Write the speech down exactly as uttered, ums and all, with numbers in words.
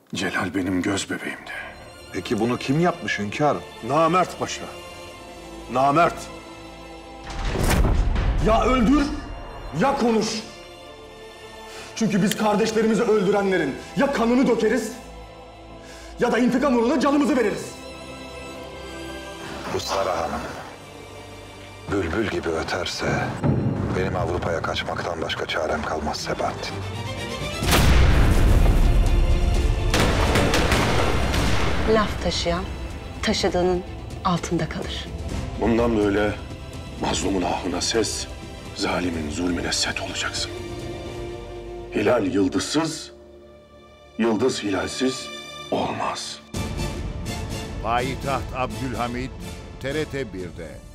Celal benim göz bebeğimdi. Peki bunu kim yapmış hünkârım? Namert paşa. Namert. Ya öldür ya konuş. Çünkü biz kardeşlerimizi öldürenlerin ya kanını dökeriz ya da intikam uğruna canımızı veririz. Bu Sara Hanım bülbül gibi öterse benim Avrupa'ya kaçmaktan başka çarem kalmaz Sebahattin. Laf taşıyan taşıdığının altında kalır. Bundan böyle mazlumun ahına ses, zalimin zulmüne set olacaksın. Hilal yıldızsız, yıldız hilalsiz olmaz. Payitaht Abdülhamid T R T bir'de.